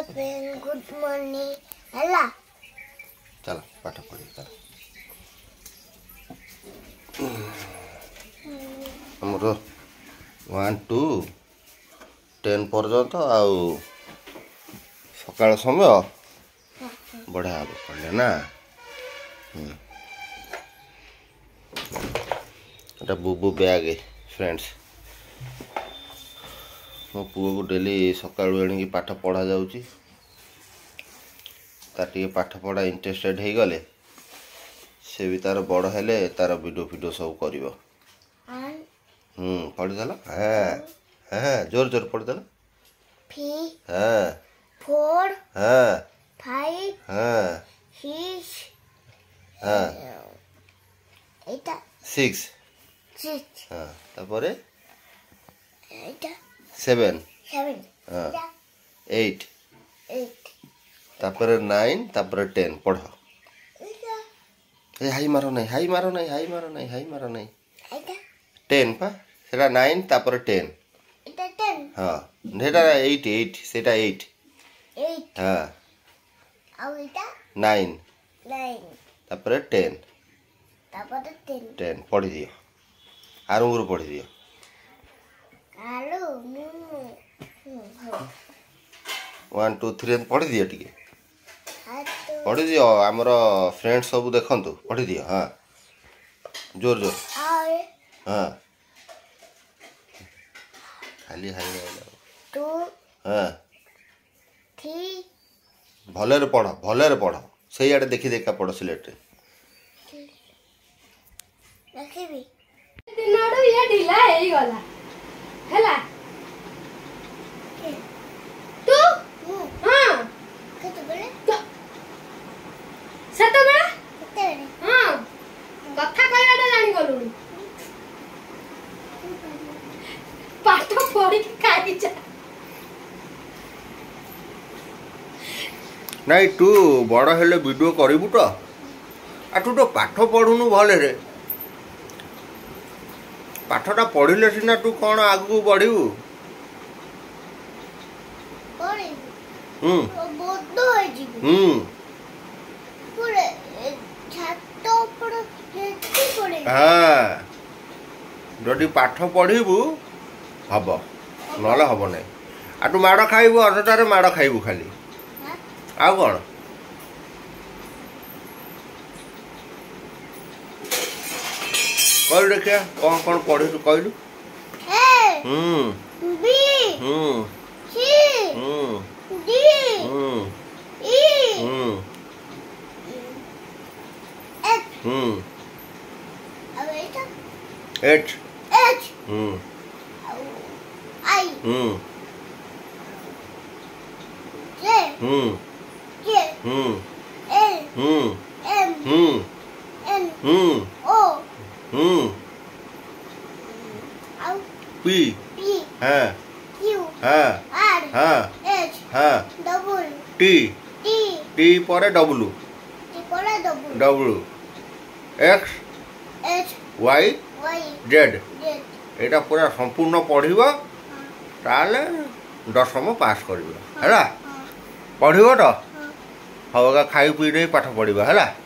Good morning हला चल पाठ पढ़ी चल हमर 1 to 10 पर्यंत आउ सकाळ समय बढ़िया पढ़ले ना एटा बुबू बैग फ्रेंड्स मो पुओ को डेली सकाळु एणी पाठ पढ़ा जाउची ताटी पाठ पढ़ा इंटरेस्टेड हे गले से भी तार बड़ हेले तार वीडियो सब करिवो पढ़ी देला हां जोर जोर पढ़ देला फी हां 4 हां 5 हां 6 हां 8 6 हां तापरे 8 7 हां 8 तापरे 9 तापरे 10 पढ़ ए हाई मारो नहीं हाई मारो नहीं हाई मारो नहीं हाई मारो नहीं 10 पा सेटा 9 तापरे 10 এটা 10 हां नेटा 8 सेटा 8 हां ଆଉ এটা 9 तापरे 10 पढ़ी दियो आरंभ रू पढ़ी दियो आलू 1 2 3 पढ़ी दियो टिके पढ़ी दियो हमर फ्रेंड सब देखंतु पढ़ी दियो हां जोर जोर हां खाली हाई 2 हां 3 भले रे पढ़ सही आड़े देखि देखा पढ़ सिलेक्ट रखिबी दिनडू ये ढिला हेई गला हैला तू हां कत बोले सत बेला हां कथा कहलाटा जानि गलुनी पाठ पढ़ी खाई जा नहीं तू बड़ हेले वीडियो करिबु तो आ तू तो पाठ पढ़ुनु भले रे पाठटा पढ़िले सिना तू कौन आगु बढ़िबु बोध होई जीबु पूरे छात ऊपर हेती पड़े हां जदि पाठ पढ़िबु हबो नले हबो नै आ तू माड़ खाइबु अधटारे माड़ खाइबु खाली आ कौन कहलु देखिया कौन कौन पढ़ी तू कहलु B C D E F अब H I J K L M N O P हां क्यू हां आर हां एच हां डबल टी टी टी पर डब्ल्यू टी पर double W X H Y Y Z Z एटा पूरा संपूर्ण पढ़िबो ताले दशम पास करिबो हैला पढ़िबो तो हवगा खाई पी नै पाठ पढ़िबो हैला।